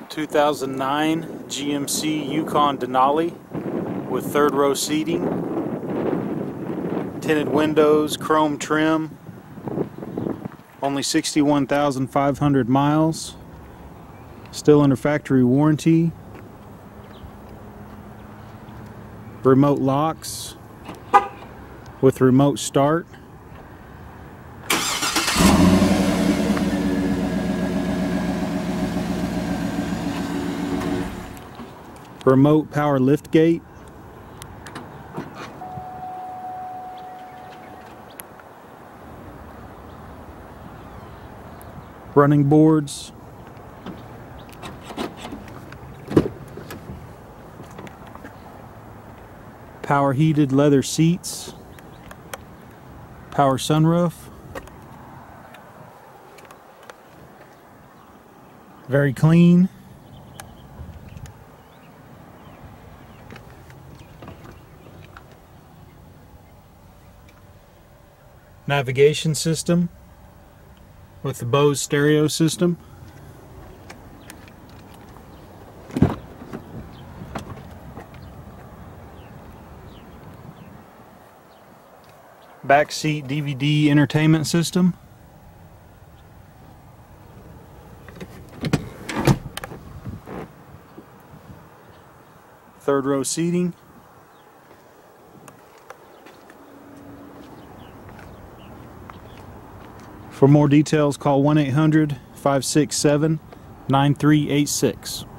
2009 GMC Yukon Denali with third row seating, tinted windows, chrome trim, only 61,500 miles, still under factory warranty, remote locks with remote start. Remote power lift gate. Running boards. Power heated leather seats. Power sunroof. Very clean. Navigation system with the Bose stereo system. Back seat DVD entertainment system. Third row seating. For more details, call 1-800-567-9386.